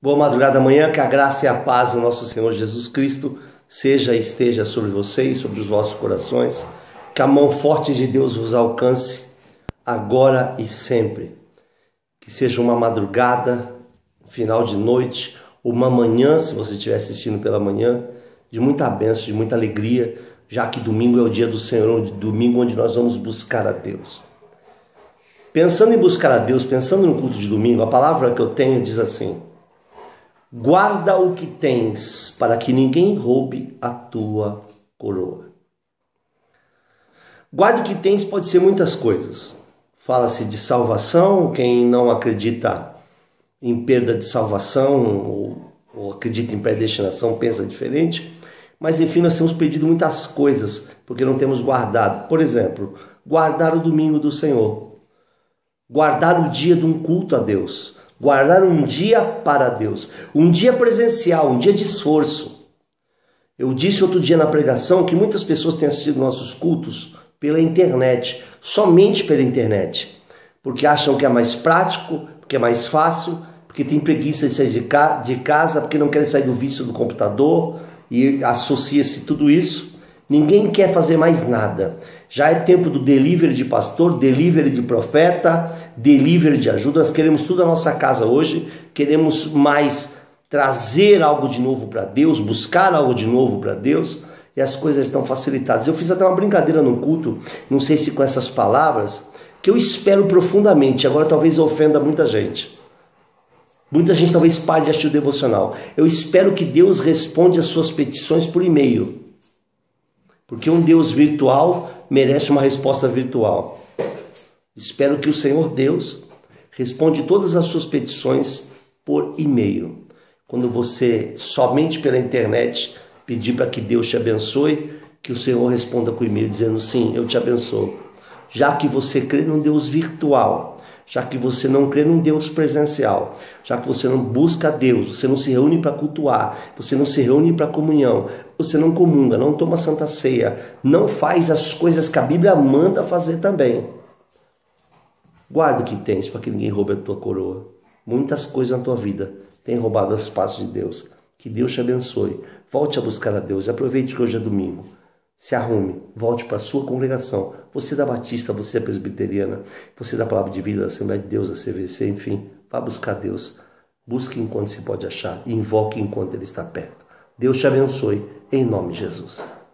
Boa madrugada amanhã, que a graça e a paz do nosso Senhor Jesus Cristo seja e esteja sobre vocês, sobre os vossos corações, que a mão forte de Deus vos alcance agora e sempre. Que seja uma madrugada, final de noite, uma manhã, se você estiver assistindo pela manhã, de muita bênção, de muita alegria, já que domingo é o dia do Senhor, domingo onde nós vamos buscar a Deus. Pensando em buscar a Deus, pensando no culto de domingo, a palavra que eu tenho diz assim: guarda o que tens, para que ninguém roube a tua coroa. Guarda o que tens pode ser muitas coisas. Fala-se de salvação, quem não acredita em perda de salvação ou acredita em predestinação pensa diferente. Mas enfim, nós temos perdido muitas coisas porque não temos guardado. Por exemplo, guardar o domingo do Senhor. Guardar o dia de um culto a Deus. Guardar um dia para Deus, um dia presencial, um dia de esforço. Eu disse outro dia na pregação que muitas pessoas têm assistido nossos cultos pela internet, somente pela internet, porque acham que é mais prático, porque é mais fácil, porque tem preguiça de sair de casa, porque não querem sair do vício do computador e associa-se tudo isso. Ninguém quer fazer mais nada. Já é tempo do delivery de pastor, delivery de profeta, delivery de ajuda. Nós queremos tudo na nossa casa hoje. Queremos mais trazer algo de novo para Deus, buscar algo de novo para Deus. E as coisas estão facilitadas. Eu fiz até uma brincadeira no culto, não sei se com essas palavras, que eu espero profundamente. Agora talvez ofenda muita gente. Muita gente talvez pare de assistir o devocional. Eu espero que Deus responda as suas petições por e-mail. Porque um Deus virtual merece uma resposta virtual. Espero que o Senhor Deus responda todas as suas petições por e-mail. Quando você, somente pela internet, pedir para que Deus te abençoe, que o Senhor responda com e-mail dizendo: sim, eu te abençoo. Já que você crê num Deus virtual, já que você não crê num Deus presencial, já que você não busca a Deus, você não se reúne para cultuar, você não se reúne para comunhão, você não comunga, não toma santa ceia, não faz as coisas que a Bíblia manda fazer também. Guarda o que tens para que ninguém roube a tua coroa. Muitas coisas na tua vida têm roubado os passos de Deus. Que Deus te abençoe. Volte a buscar a Deus. Aproveite que hoje é domingo. Se arrume, volte para a sua congregação. Você da Batista, você da Presbiteriana, você da Palavra de Vida, da Assembleia de Deus, da CVC, enfim. Vá buscar Deus. Busque enquanto se pode achar. E invoque enquanto Ele está perto. Deus te abençoe. Em nome de Jesus.